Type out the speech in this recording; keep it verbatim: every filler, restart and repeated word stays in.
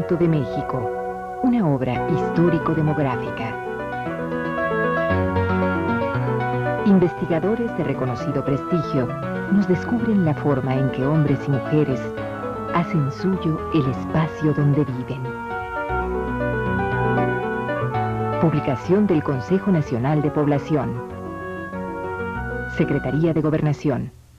Alto de México, una obra histórico-demográfica. Investigadores de reconocido prestigio nos descubren la forma en que hombres y mujeres hacen suyo el espacio donde viven. Publicación del Consejo Nacional de Población. Secretaría de Gobernación.